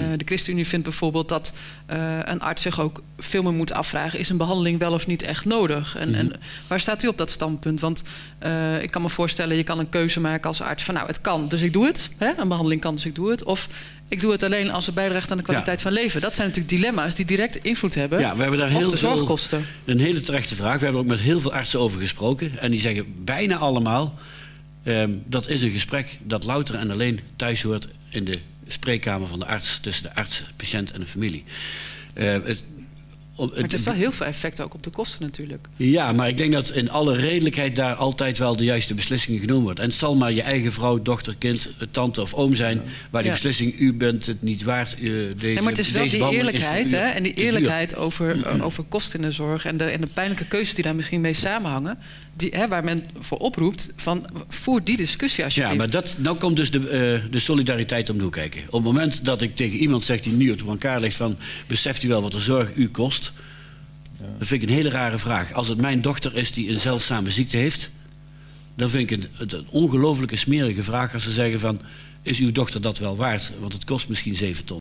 De ChristenUnie vindt bijvoorbeeld dat een arts zich ook veel meer moet afvragen... is een behandeling wel of niet echt nodig? En waar staat u op dat standpunt? Want ik kan me voorstellen, je kan een keuze maken als arts... van nou, het kan, dus ik doe het. Hè? Een behandeling kan, dus ik doe het. Of ik doe het alleen als het bijdraagt aan de kwaliteit van leven. Dat zijn natuurlijk dilemma's die direct invloed hebben we hebben daar op de zorgkosten. Een hele terechte vraag. We hebben er ook met heel veel artsen over gesproken. En die zeggen bijna allemaal... dat is een gesprek dat louter en alleen thuis hoort in de spreekkamer van de arts... tussen de arts, patiënt en de familie. Maar het heeft wel heel veel effect ook op de kosten natuurlijk. Ja, maar ik denk dat in alle redelijkheid daar altijd wel de juiste beslissingen genomen wordt. En het zal maar je eigen vrouw, dochter, kind, tante of oom zijn... waar die beslissing, u bent het niet waard, maar het is wel die eerlijkheid, hè? En die eerlijkheid over kosten in de zorg... en de pijnlijke keuzes die daar misschien mee samenhangen... waar men voor oproept, van voer die discussie alsjeblieft. Ja, maar nou komt dus de solidariteit om de hoek kijken. Op het moment dat ik tegen iemand zeg die nu op elkaar ligt van... beseft u wel wat de zorg u kost? Dat vind ik een hele rare vraag. Als het mijn dochter is die een zeldzame ziekte heeft... dan vind ik het een ongelooflijke smerige vraag als ze zeggen van... is uw dochter dat wel waard? Want het kost misschien 7 ton.